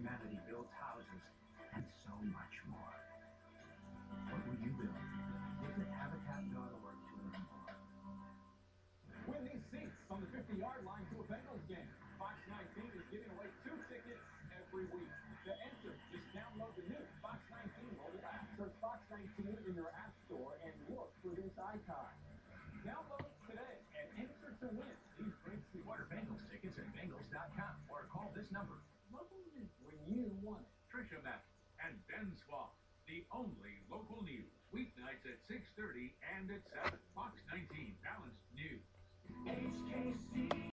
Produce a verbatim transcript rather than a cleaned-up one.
humanity builds houses, and so much more. What will you build? Visit habitat dot org to learn more. Win these seats on the fifty-yard line to a Bengals game. Fox nineteen is giving away two tickets every week. To enter, just download the new Fox nineteen mobile app. Search Fox nineteen in your app store and look for this icon. Download today and enter to win these great seats. Order Bengals tickets at Bengals dot com or call this number. Local news when you want it. Trisha Mack and Ben Swab, the only local news. Weeknights at six thirty and at seven. Fox nineteen Balanced News. H K C.